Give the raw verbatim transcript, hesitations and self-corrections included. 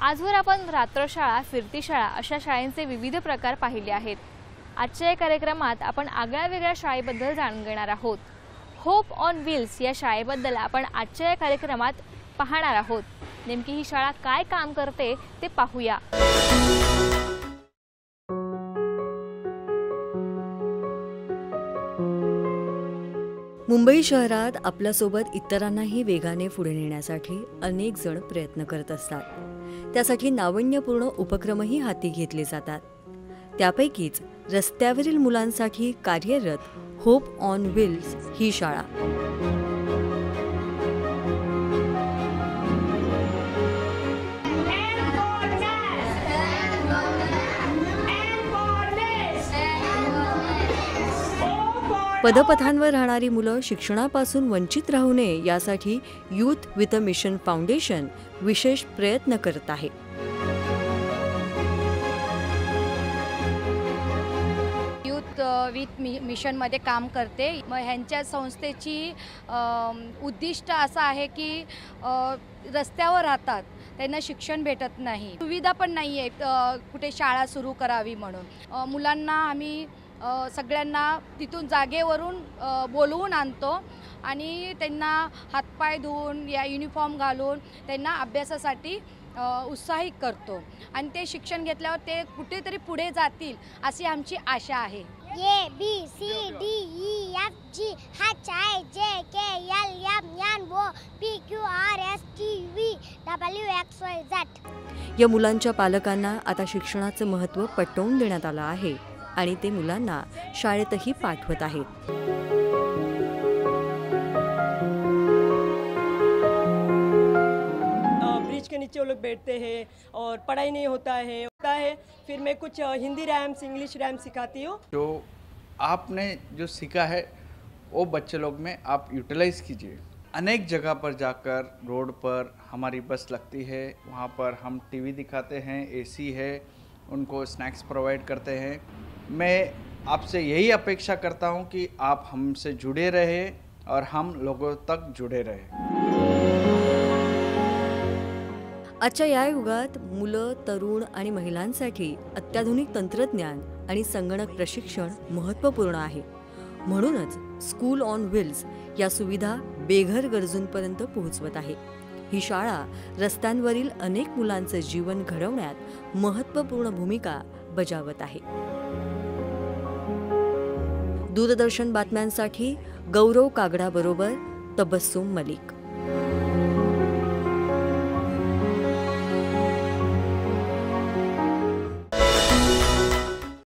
आजवर आपण रात्रशाळा, फिरती शाळा अशा शाळांचे विविध प्रकार पाहिले आहेत। आजच्या या कार्यक्रमात आपण आगळ्या वेगळ्या शाळेबद्दल जाणून घेणार आहोत। होप ऑन व्हील्स या शाळेबद्दल आपण आजच्या या कार्यक्रमात पाहणार आहोत। नेमकी ही शाळा काय काम करते ते पाहूया। मुंबई शहरात आपल्यासोबत इतरांनाही वेगाने पुढे नेण्यासाठी अनेक जण प्रयत्न करत असतात। त्यासाठी नाविन्यपूर्ण उपक्रमही हाती घेतले जातात। त्यापैकीच रस्त्यावरील मुलांसाठी कार्यरत होप ऑन व्हील्स ही शाळा। पदपथांवर राहणारी मुलं शिक्षणापासून वंचित राहू नये यासाठी youth with a mission foundation विशेष प्रयत्न करत आहे। यूथ विथ मिशन मध्ये काम करते। मग ह्यांच्या संस्थेची उद्दिष्ट असं आहे की रस्त्यावर राहतात, त्यांना शिक्षण भेटत नाही, सुविधा पण नाही आहे कुठे शाळा सुरू करावी म्हणून। मुलांना आम्ही सगळ्यांना तिथून जागेवरून बोलवून आणतो आणि त्यांना हातपाय धुवून या युनिफॉर्म घालून त्यांना अभ्यासासाठी उत्साहित करतो आणि ते शिक्षण घेतल्यावर ते कुठेतरी पुढे जातील अशी आमची आशा आहे। A B C D E F G H I J K L M N O P Q R S T V W X Y Z. या मुलांच्या पालकांना आता शिक्षणाचं महत्त्व पटवून देण्यात आलं आहे आणि ते मुलांना शाळेतही पाठवत आहेत। ब्रिज के नीचे वो लोग बैठते हैं और पढ़ाई नहीं होता है होता है फिर मैं कुछ हिंदी रैम्स इंग्लिश रैम्स सिखाती हूँ। जो आपने जो सीखा है वो बच्चे लोग में आप यूटिलाइज कीजिए। अनेक जगह पर जाकर रोड पर हमारी बस लगती है, वहाँ पर हम टीवी दिखाते हैं, एसी है, उनको स्नैक्स प्रोवाइड करते हैं। मैं आपसे यही अपेक्षा करता हूं कि आप हमसे जुड़े रहे और हम लोगों तक जुड़े रहे। आजच्या या युगात मुलं, तरुण आणि महिलांसाठी अत्याधुनिक तंत्रज्ञान आणि संगणक प्रशिक्षण महत्त्वपूर्ण आहे। म्हणूनच स्कूल ऑन व्हील्स या सुविधा बेघर गरजूंपर्यंत पोहोचवत आहे। ही शाळा रस्त्यांवरील अनेक मुलांचे जीवन घडवण्यात महत्त्वपूर्ण भूमिका बजावत आहे। दूरदर्शन बातम्यांसाठी गौरव कागडा बरोबर तबस्सुम मलिक।